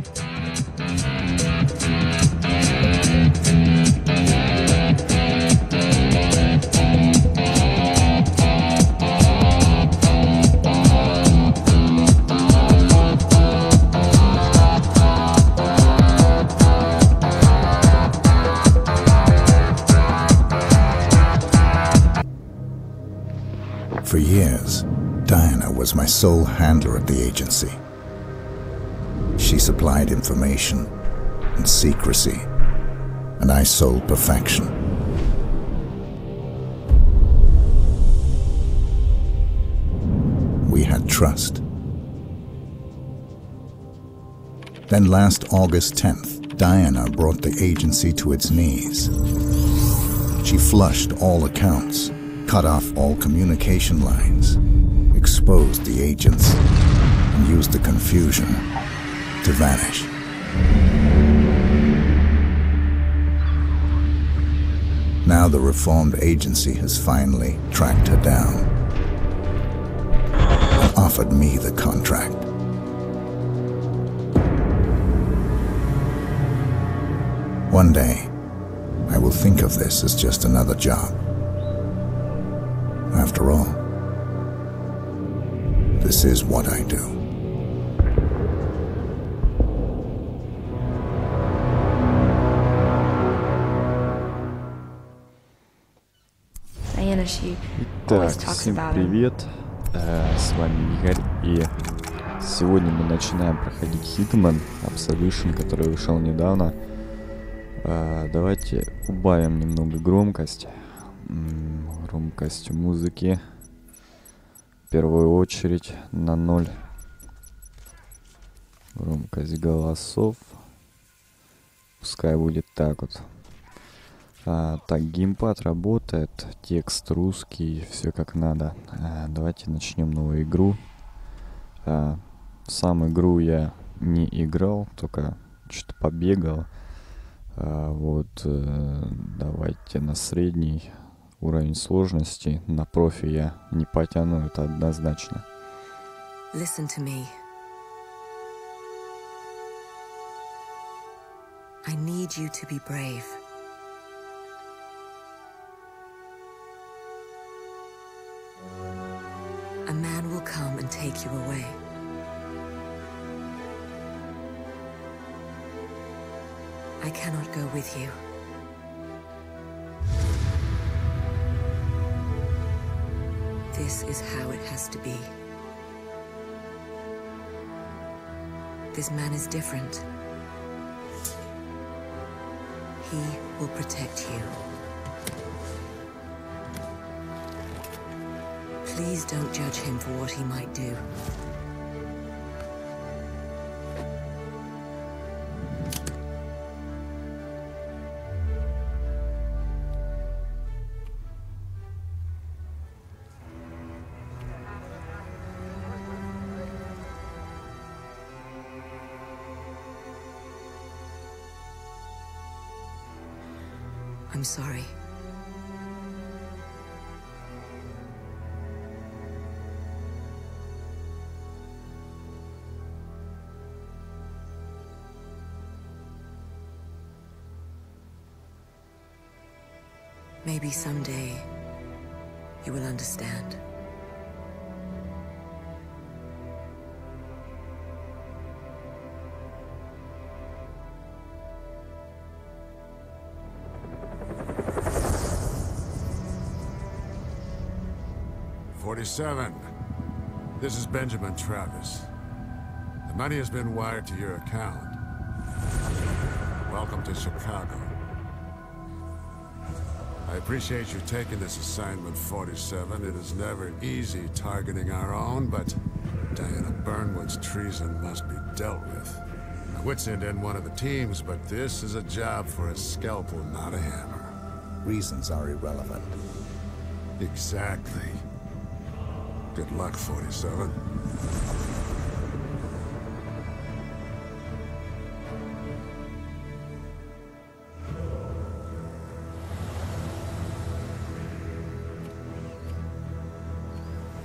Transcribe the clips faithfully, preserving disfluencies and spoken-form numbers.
For years, Diana was my sole handler at the agency. She supplied information and secrecy, and I sold perfection. We had trust. Then last August tenth, Diana brought the agency to its knees. She flushed all accounts, cut off all communication lines, exposed the agents, and used the confusion to vanish. Now the reformed agency has finally tracked her down and offered me the contract. One day, I will think of this as just another job. After all, this is what I do. Итак, всем привет, с вами Игорь, и сегодня мы начинаем проходить Hitman Absolution, который вышел недавно. Давайте убавим немного громкость, громкость музыки, в первую очередь на ноль, громкость голосов, пускай будет так вот. А, так, геймпад работает, текст русский, все как надо. А, давайте начнем новую игру. А, сам игру я не играл, только что-то побегал. А, вот, э, давайте на средний уровень сложности. На профи я не потяну, это однозначно. Listen to me. I need you to be brave. A man will come and take you away. I cannot go with you. This is how it has to be. This man is different. He will protect you. Please don't judge him for what he might do. I'm sorry. Maybe someday you will understand. forty-seven. This is Benjamin Travis. The money has been wired to your account. Welcome to Chicago. I appreciate you taking this assignment, forty-seven. It is never easy targeting our own, but Diana Burnwood's treason must be dealt with. I would send in one of the teams, but this is a job for a scalpel, not a hammer. Reasons are irrelevant. Exactly. Good luck, forty-seven.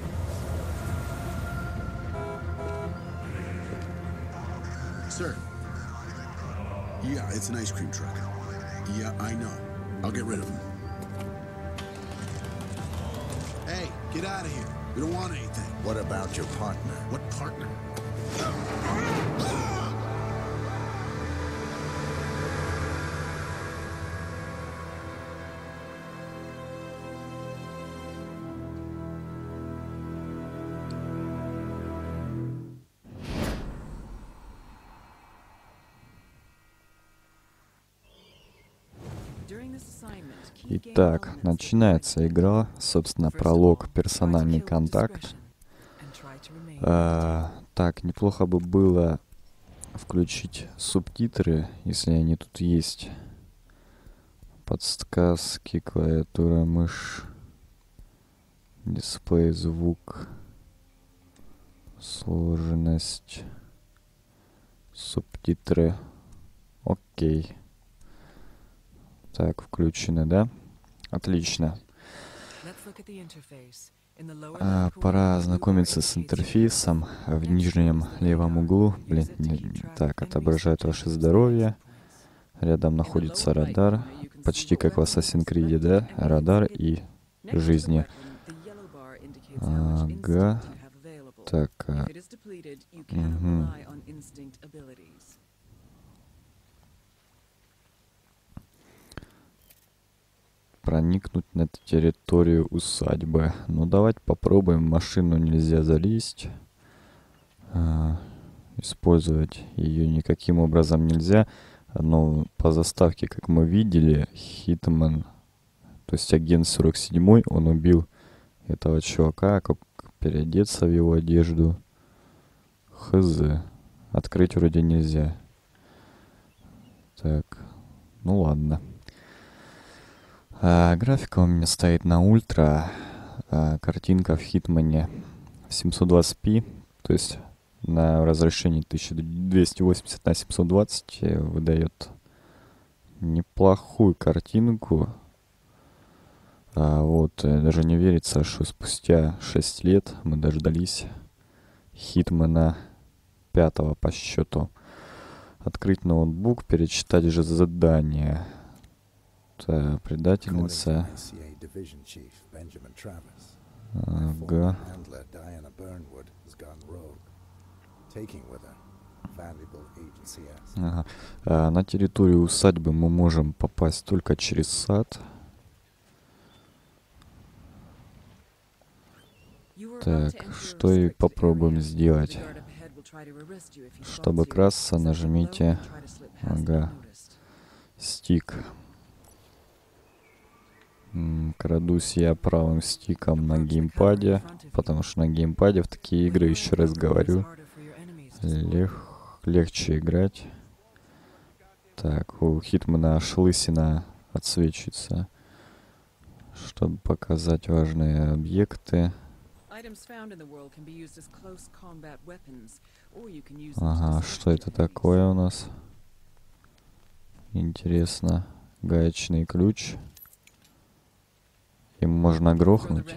Sir, Yeah, it's an ice cream truck. Yeah, I know. I'll get rid of him. Hey, get out of here. We don't want anything. What about your partner? What partner? Итак, начинается игра, собственно, пролог, персональный контакт. А, так, неплохо бы было включить субтитры, если они тут есть. Подсказки, клавиатура, мышь, дисплей, звук, сложность, субтитры. Окей. Так, включены, да? Отлично. А, пора ознакомиться с интерфейсом. В нижнем левом углу, блин, не, так, отображает ваше здоровье. Рядом находится радар, почти как в Assassin's Creed, да? Радар и жизни. Ага. Так. А... Угу. Проникнуть на территорию усадьбы. Ну, давайте попробуем. В машину нельзя залезть. А, использовать ее никаким образом нельзя. Но по заставке, как мы видели, Хитман, то есть агент сорок седьмой, он убил этого чувака. Как переодеться в его одежду? Хз. Открыть вроде нельзя. Так. Ну, ладно. А, графика у меня стоит на ультра, а, картинка в Хитмане семьсот двадцать пи, то есть на разрешении тысяча двести восемьдесят на семьсот двадцать выдает неплохую картинку. А, вот, даже не верится, что спустя шесть лет мы дождались Хитмана пятого по счету. Открыть ноутбук, перечитать же задание. Та, предательница. Ага. Ага. А, на территорию усадьбы мы можем попасть только через сад. Так, что и попробуем сделать. Чтобы красться, нажмите. Ага. Стик. Крадусь я правым стиком на геймпаде, потому что на геймпаде в такие игры, еще раз говорю, лег легче играть. Так, у Хитмана аж лысина отсвечивается, чтобы показать важные объекты. Ага, что это такое у нас? Интересно. Гаечный ключ. Им можно грохнуть.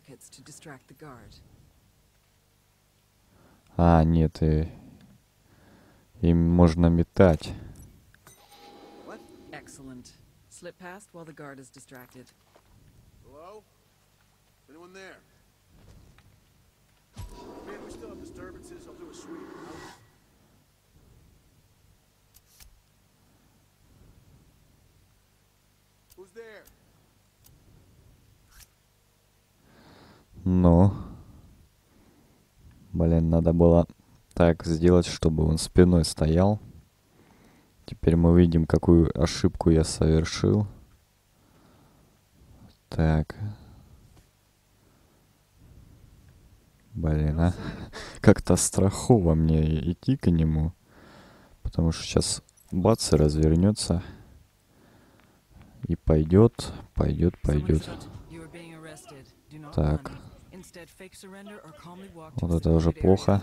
А, нет, и... им можно метать. Ну, блин, надо было так сделать, чтобы он спиной стоял. Теперь мы видим, какую ошибку я совершил. Так. Блин, а. Как-то страхово мне идти к нему. Потому что сейчас бац, и развернется. И пойдет, пойдет, пойдет. Так. Вот это уже плохо.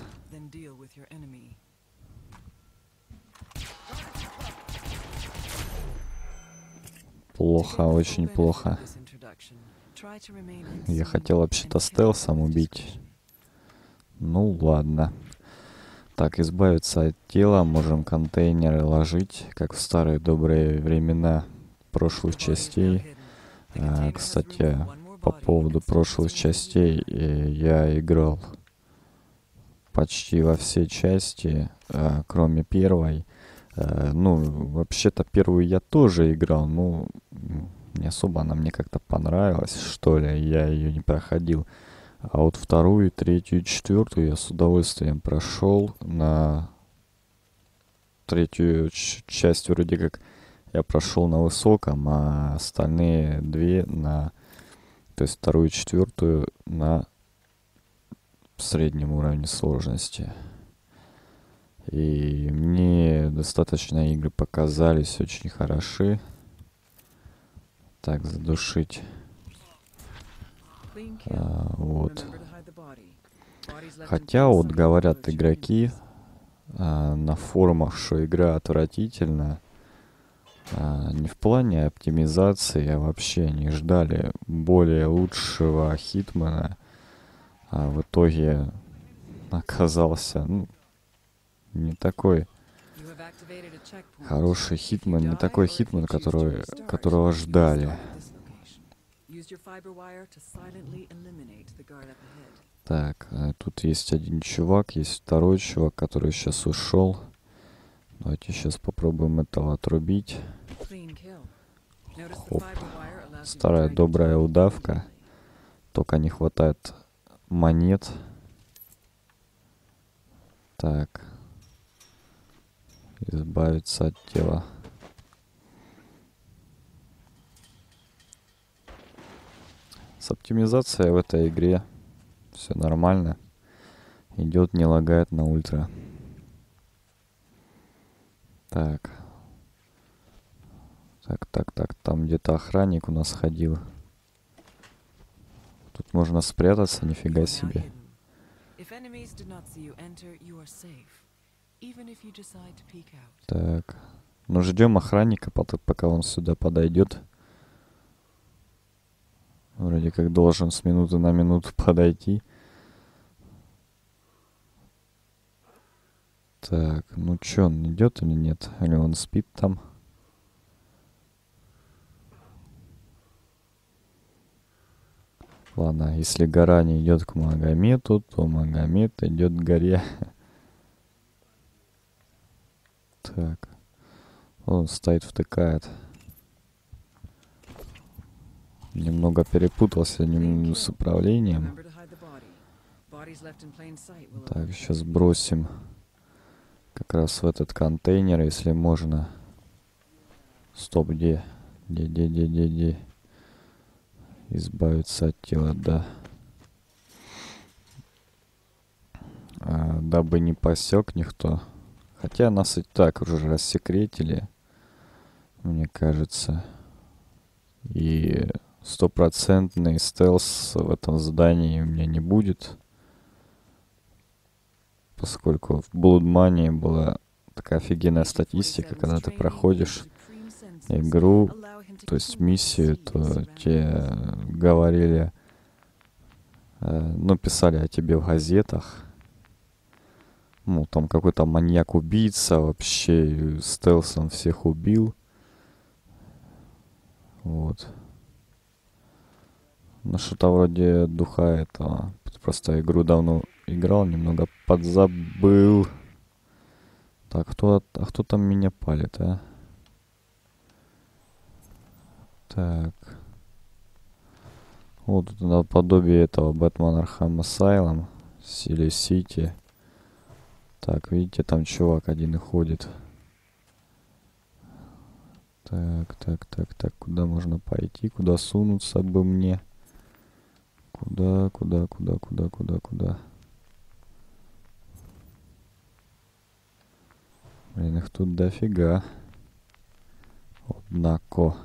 Плохо, очень плохо. Я хотел вообще-то стелсом убить. Ну ладно. Так, избавиться от тела, можем контейнеры ложить, как в старые добрые времена прошлых частей. А, кстати, по поводу прошлых частей, э, я играл почти во все части, а, кроме первой. А, ну, вообще-то первую я тоже играл, но не особо она мне как-то понравилась, что ли, я ее не проходил. А вот вторую, третью и четвертую я с удовольствием прошел. На третью ч- часть вроде как я прошел на высоком, а остальные две на... То есть вторую и четвертую на среднем уровне сложности. И мне достаточно игры показались очень хороши. Так, задушить. А, вот. Хотя вот говорят игроки а, на форумах, что игра отвратительна. А, не в плане оптимизации, а вообще они ждали более лучшего Хитмана. А в итоге оказался, ну, не такой хороший Хитман, не такой Хитман, который, которого ждали. Так, а тут есть один чувак, есть второй чувак, который сейчас ушел. Давайте сейчас попробуем этого отрубить. Хоп. Старая добрая удавка. Только не хватает монет. Так. Избавиться от тела. С оптимизацией в этой игре все нормально. Идет, не лагает на ультра. Так. Так, так, так. Там где-то охранник у нас ходил. Тут можно спрятаться, нифига себе. Так. Ну, ждем охранника, пока он сюда подойдет. Вроде как должен с минуты на минуту подойти. Так, ну чё, он идет или нет? Или он спит там? Ладно, если гора не идет к Магомету, то Магомед идет к горе. Так. Он стоит, втыкает. Немного перепутался с управлением. Так, сейчас бросим как раз в этот контейнер, если можно. Стоп, где? Где, где, где, где, где? Избавиться от тела, да. А, дабы не посек никто. Хотя нас и так уже рассекретили, мне кажется. И стопроцентный стелс в этом задании у меня не будет. Поскольку в Blood Money была такая офигенная статистика, когда ты проходишь игру, то есть миссию, то тебе говорили, э, ну, писали о тебе в газетах. Ну, там какой-то маньяк-убийца вообще стелсом всех убил. Вот. Ну, что-то вроде духа этого. Просто игру давно играл, немного подзабыл. Так, кто, а кто там меня палит, а? Так. Вот тут наподобие этого Бэтмен Архам Асайлом, Сили Сити. Так, видите, там чувак один и ходит. Так, так, так, так, куда можно пойти? Куда сунуться бы мне? Куда, куда, куда, куда, куда, куда? Блин, их тут дофига. Однако.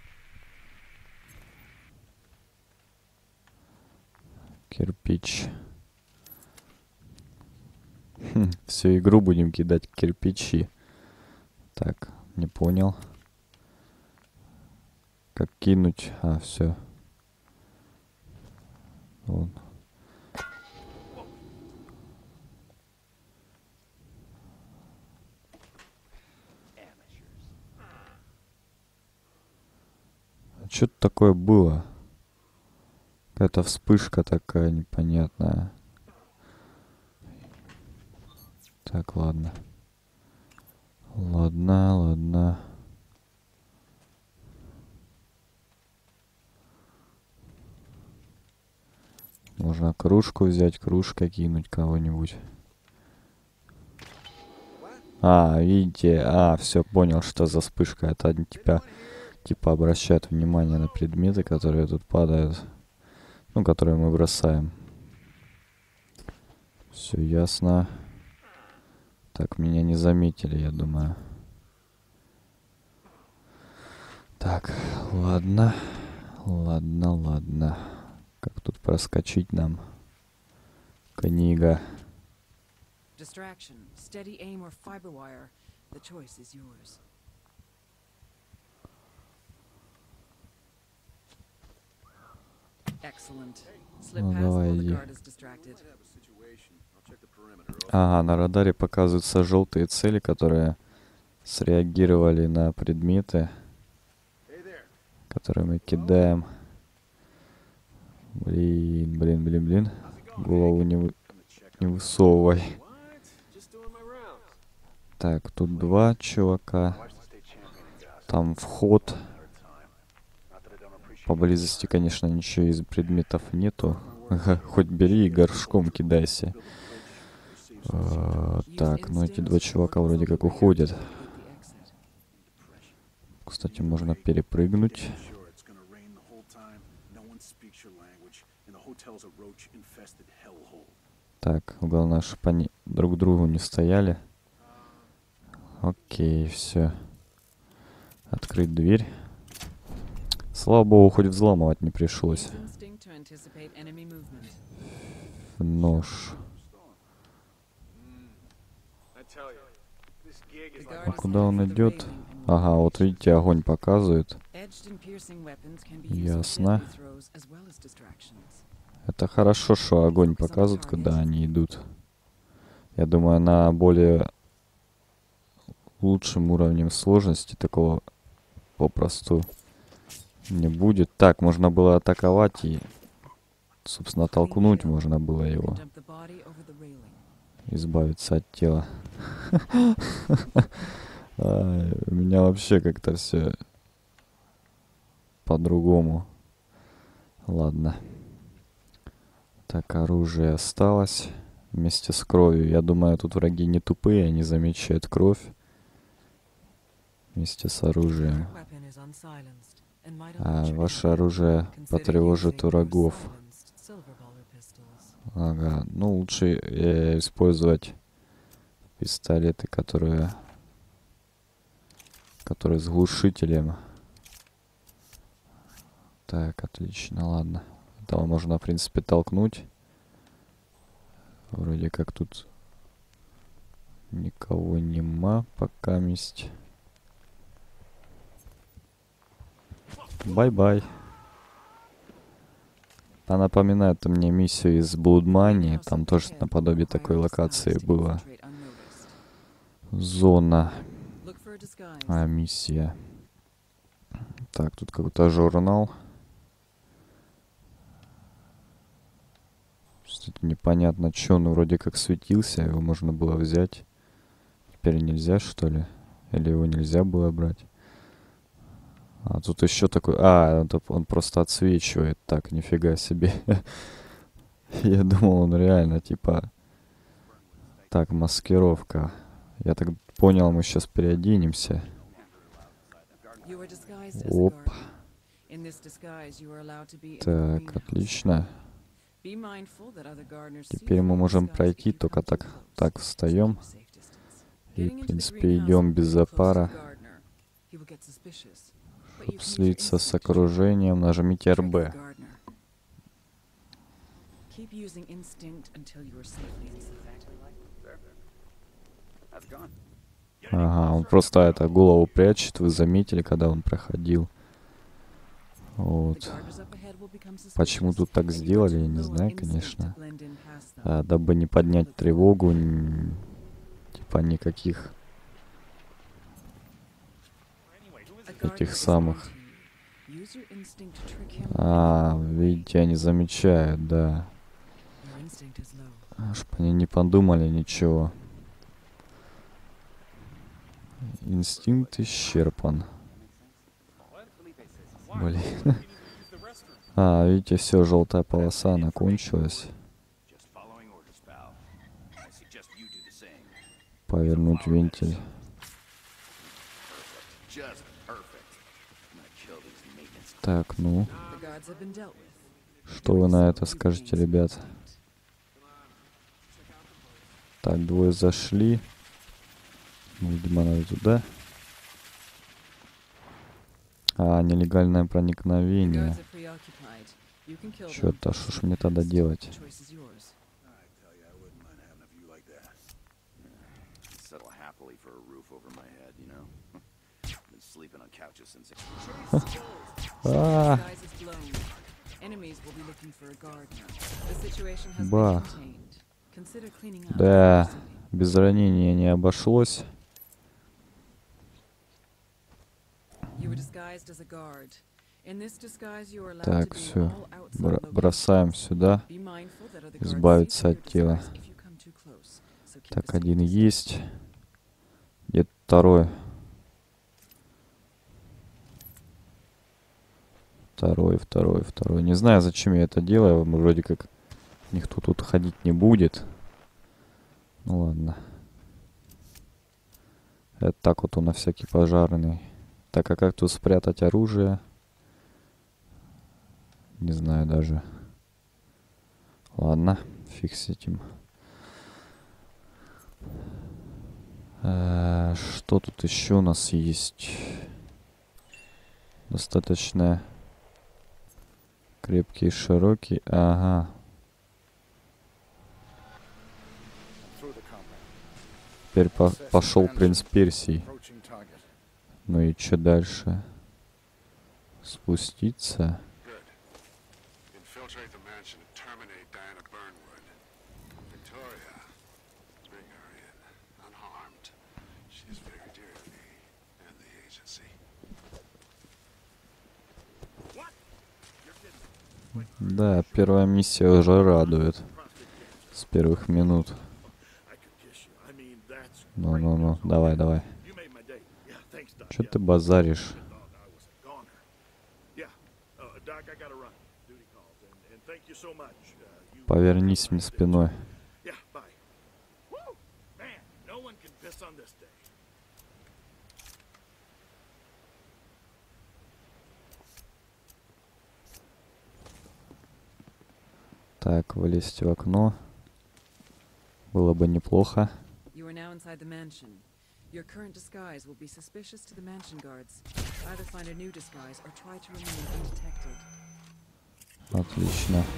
Кирпич. Хм, всю игру будем кидать кирпичи. Так, не понял. Как кинуть? А, все. Вот. Что-то такое было. Какая-то вспышка такая непонятная. Так, ладно. Ладно, ладно. Можно кружку взять, кружкой кинуть кого-нибудь. А, видите, а, все, понял, что за вспышка. Это они тебя, типа, обращают внимание на предметы, которые тут падают. Ну, которые мы бросаем. Все ясно. Так, меня не заметили, я думаю. Так, ладно. Ладно, ладно. Как тут проскочить нам? Книга. Distraction, steady aim or fiber wire. The choice is yours. Excellent. Slip Ну, past давай, while the иди. guard is distracted. Ага, на радаре показываются желтые цели, которые среагировали на предметы, которые мы кидаем. Блин, блин, блин, блин. Голову не, вы... не высовывай. Так, тут два чувака. Там вход. Поблизости, конечно, ничего из предметов нету. Хоть бери и горшком кидайся. А, так, ну эти два чувака вроде как уходят. Кстати, можно перепрыгнуть. Так, главное, чтобы они друг другу не стояли. Окей, все. Открыть дверь. Слава богу, хоть взламывать не пришлось. Нож. А куда он идет? Ага, вот видите, огонь показывает. Ясно. Это хорошо, что огонь показывает, куда они идут. Я думаю, на более лучшем уровне сложности такого попросту не будет. Так, можно было атаковать и, собственно, толкнуть можно было его. Избавиться от тела. У меня вообще как-то все по-другому. Ладно. Так, оружие осталось вместе с кровью. Я думаю, тут враги не тупые, они замечают кровь вместе с оружием. А ваше оружие потревожит врагов. Ага, ну лучше э, использовать пистолеты, которые, которые с глушителем. Так, отлично, ладно. Этого можно, в принципе, толкнуть. Вроде как тут никого нема пока месть. Бай-бай. Она напоминает мне миссию из Blood Money. Там тоже наподобие такой локации была. Зона. А, миссия. Так, тут какой-то журнал. Что-то непонятно, что он вроде как светился. Его можно было взять. Теперь нельзя, что ли? Или его нельзя было брать? А тут еще такой... А, он, он просто отсвечивает. Так, нифига себе. Я думал, он реально, типа... Так, маскировка. Я так понял, мы сейчас переоденемся. Оп. Так, отлично. Теперь мы можем пройти, только так, так встаем. И, в принципе, идем без запара. Чтобы слиться с окружением, нажмите эр бэ. Ага, он просто это голову прячет, вы заметили, когда он проходил. Вот. Почему тут так сделали, я не знаю, конечно. А, дабы не поднять тревогу, типа никаких этих самых Use your instinct to trick him. А, видите, они замечают, да. Your instinct is low. Аж бы они не подумали ничего. Инстинкт исчерпан. Блин. А, видите, все, желтая полоса, она кончилась. Повернуть вентиль. Так, ну. The gods have been dealt with. Что вы на это скажете, ребят? Так, двое зашли. Видимо, надо туда. А, нелегальное The проникновение. gods are preoccupied. You can kill them. Чё-то, что ж мне тогда делать? The choice is yours. I tell you, I wouldn't mind having a view like that. Settle happily for a roof over my head, you know? Been sleeping on couches since. А, Disguise is blown. Enemies will be looking for a gardener. The situation has Ба. been contained. Consider cleaning up. да, before proceeding. без ранения не обошлось. You were disguised as a guard. In this disguise, you are allowed Так, to be in все. all outside Бра- locations. бросаем сюда. Be mindful that other guards Избавиться see от through your тела. disguise if you come too close. So keep a Так, safe один distance. есть. Где второй? Второй, второй, второй. Не знаю, зачем я это делаю. Вроде как никто тут ходить не будет. Ну ладно. Это так вот он на всякий пожарный. Так, а как тут спрятать оружие? Не знаю даже. Ладно, фиг с этим. Э, Что тут еще у нас есть? Достаточно крепкий и широкий. Ага. Теперь по- пошел принц Персий. Approaching target. Ну и что дальше? Спуститься. Good. Infiltrate the mansion and terminate Diana Burnwood. Victoria, bring her in, unharmed. She is very dear to me and the agency. Да, первая миссия уже радует. С первых минут. Ну-ну-ну, давай, давай. Че ты базаришь? Повернись мне спиной. Так, вылезть в окно. Было бы неплохо. You are now inside the mansion. Your current disguise will be suspicious to the mansion guards. Either find a new disguise or try to remain undetected. Отлично.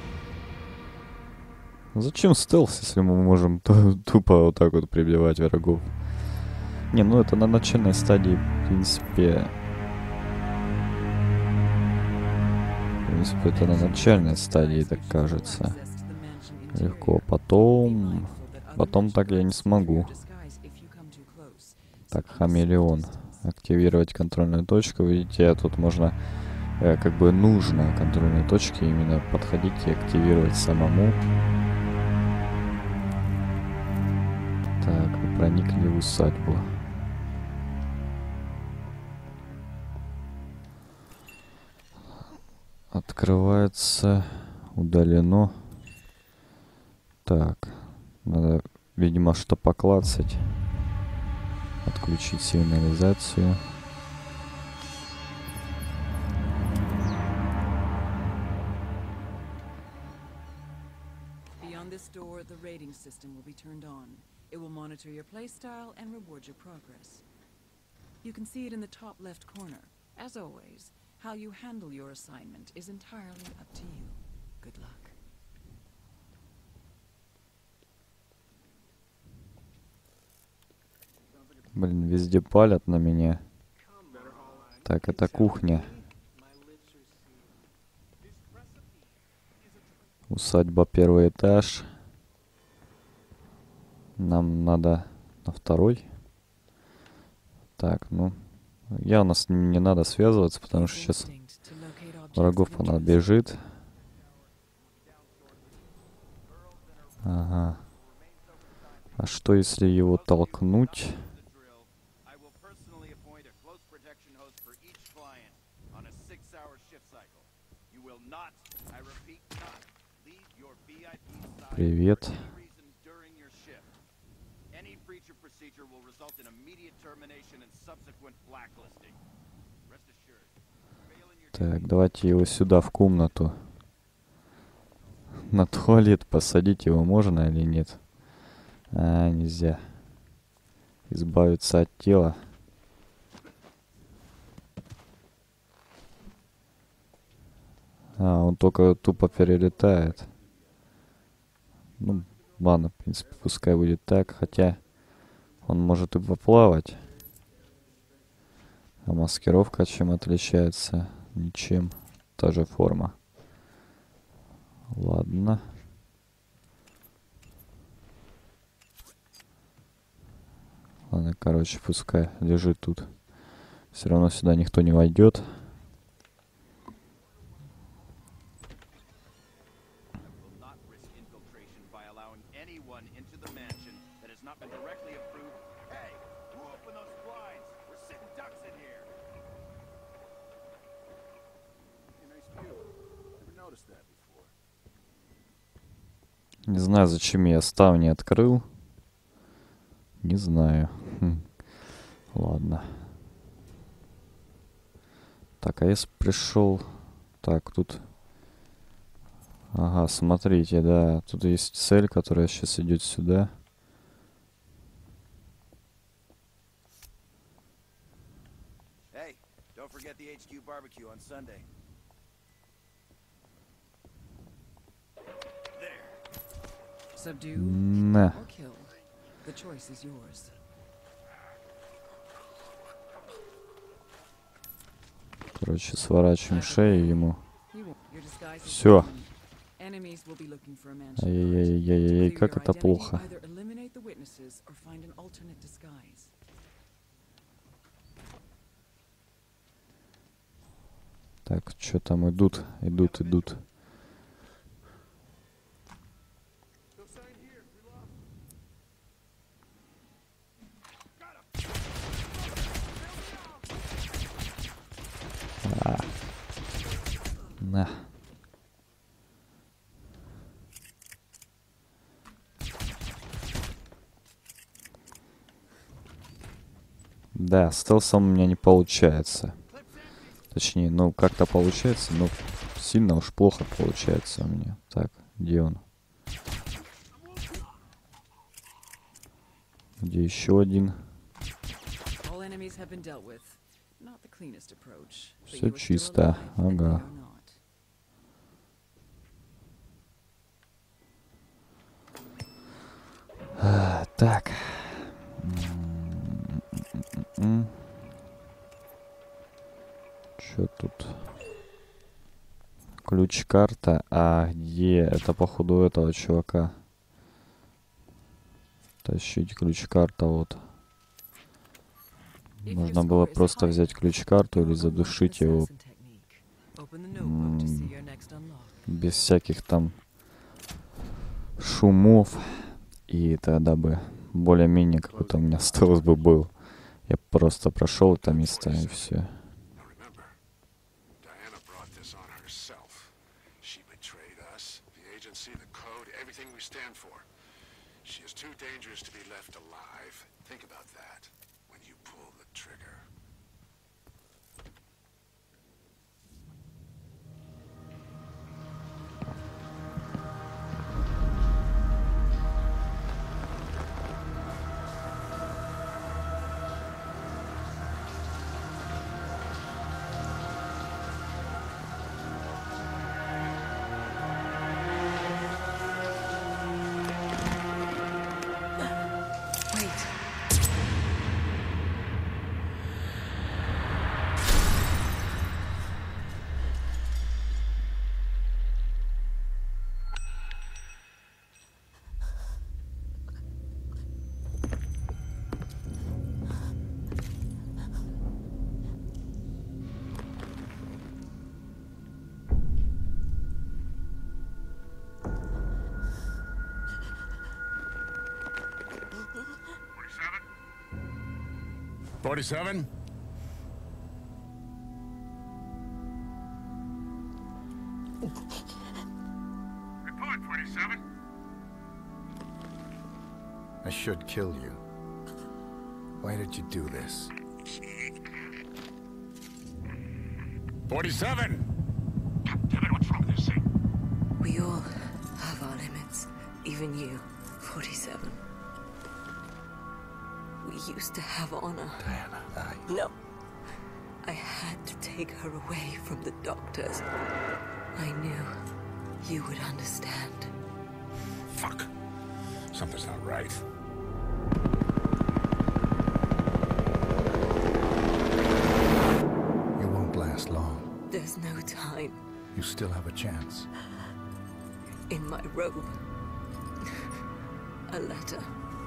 Зачем стелс, если мы можем ту- тупо вот так вот прибивать врагов? Не, ну это на начальной стадии, в принципе... В принципе, это на начальной стадии, так кажется. Легко. Потом... Потом так я не смогу. Так, хамелеон. Активировать контрольную точку. Видите, я тут можно... Э, как бы нужно контрольные точки именно подходить и активировать самому. Так, вы проникли в усадьбу. Открывается. Удалено. Так. Надо, видимо, что поклацать. Отключить сигнализацию. Beyond this door, the rating system will be turned on. It will monitor your playstyle and reward your progress. You can see it in the top left corner. As always, how you handle your assignment is entirely up to you. Good luck. Блин, везде палят на меня. Так, это кухня. Усадьба, первый этаж. Нам надо на второй. Так, ну, Явно с ним не надо связываться, потому что сейчас врагов она бежит. Ага. А что если его толкнуть? Привет. Так, давайте его сюда, в комнату. На туалет посадить его можно или нет? А, нельзя. Избавиться от тела. А, он только тупо перелетает. Ну, ладно, в принципе, пускай будет так. Хотя он может и поплавать. А маскировка чем отличается? Ничем. Та же форма. Ладно. Ладно, короче, пускай лежит тут. Все равно сюда никто не войдет. Не знаю, зачем я ставни открыл. Не знаю. Хм. Ладно. Так, а если пришел... Так, тут... Ага, смотрите, да. Тут есть цель, которая сейчас идет сюда. Hey, don't forget the H Q barbecue on Sunday. Subdue На. or kill. The choice is yours. Короче, сворачиваем шею ему. You won't- your disguise is Всё. broken. Enemies will be looking for a mansion. Ай-яй-яй-яй-яй, To как clear это your плохо. identity, either eliminate the witnesses or find an alternate disguise. Так, что там идут? Идут, идут. А. На. Да, стелсом у меня не получается. Точнее, ну как-то получается, но сильно уж плохо получается у меня. Так, где он? Где еще один? All enemies have been dealt with. Not the cleanest approach, but Всё you are still чисто, alive, and ага. they are not. А, так. Что тут? Ключ-карта. А где? Это походу этого чувака. Тащить ключ-карта вот. Можно было просто взять ключ-карту или задушить его. М, без всяких там шумов. И тогда бы более-менее какой-то у меня стелс бы был. Я просто прошел это место и все. Now remember, Diana brought this on herself. She betrayed us, the agency, the code, everything we stand for. She is too dangerous to be left alive. Think about that when you pull the trigger. Wait. forty-seven? Report, forty-seven. I should kill you. Why did you do this? forty-seven! Damn it, what's wrong with this thing? We all have our limits. Even you, forty-seven. We used to have honor. Diana, I... No. I had to take her away from the doctors. I knew you would understand. Fuck. Something's not right. You won't last long. There's no time. You still have a chance. In my robe. A letter.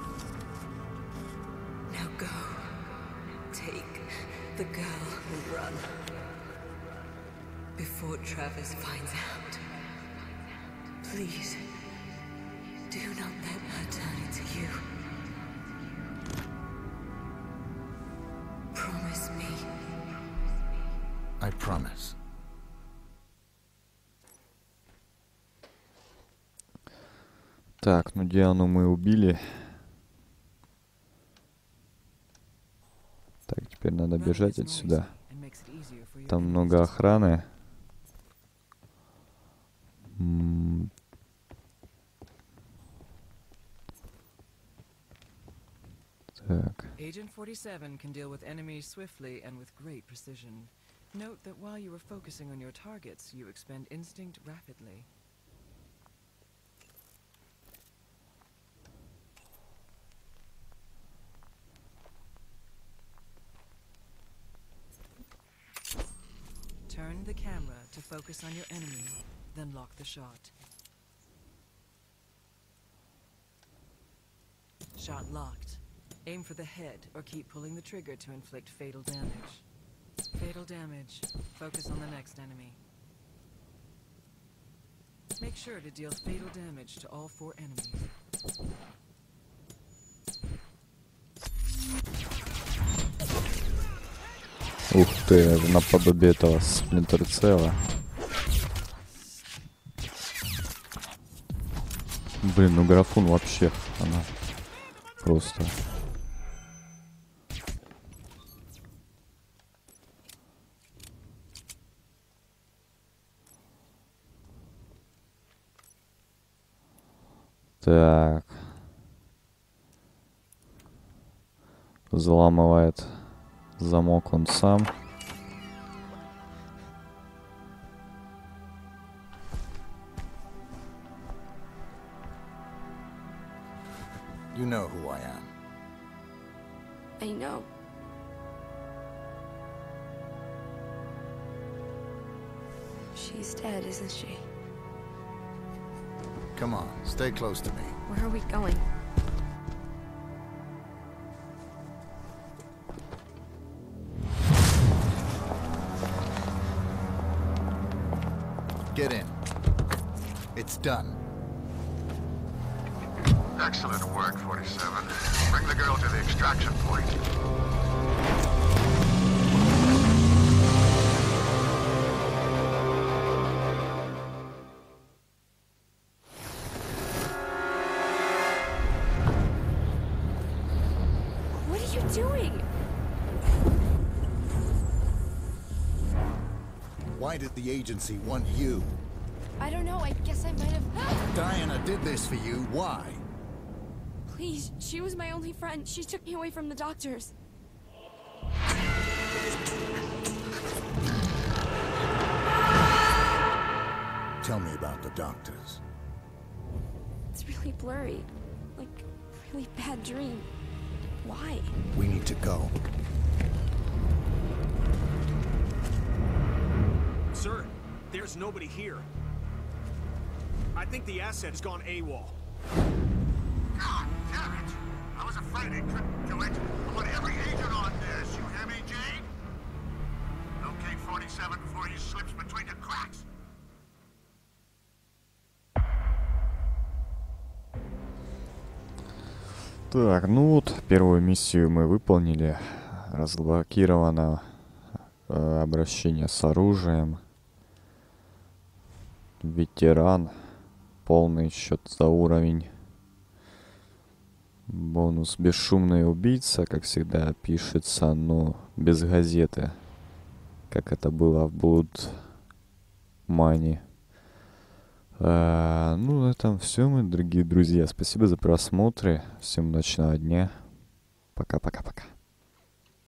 Now go. Take the girl and run. Before Travis finds out. Please. Do not let her turn into you. Promise me. I promise. Так, ну Диану мы убили. Так, теперь надо бежать отсюда. Там много охраны. М- Так. Agent forty-seven can deal with enemies swiftly and with great precision. Note that while you are focusing on your targets, you expend instinct rapidly. Turn the camera to focus on your enemy, then lock the shot. Shot locked. Aim for the head or keep pulling the trigger to inflict fatal damage. Fatal damage. Focus on the next enemy. Make sure to deal fatal damage to all four enemies. Ух ты, наподобие этого Splinter Cell. Блин, ну графон вообще, она просто... Так. Взламывает замок он сам. You know who I am. I know. She's dead, isn't she? Come on, stay close to me. Where are we going? Get in. It's done. Excellent work, forty-seven. Bring the girl to the extraction point. What are you doing? Why did the agency want you? I don't know. I guess I might have... Diana did this for you. Why? Please, she was my only friend. She took me away from the doctors. Tell me about the doctors. It's really blurry. Like, a really bad dream. Why? We need to go. Sir, there's nobody here. I think the asset has gone AWOL. God damn it! I was afraid it couldn't do it. I want every agent on this, you hear me, Jade? Locate forty-seven before he slips between the cracks. Так, ну вот, первую миссию мы выполнили. разблокировано э, обращение с оружием. Ветеран. Полный счет за уровень. Бонус бесшумный убийца, как всегда, пишется, но без газеты. Как это было в Blood Money. А, ну, на этом все, мои дорогие друзья. Спасибо за просмотры. Всем удачного дня. Пока-пока-пока.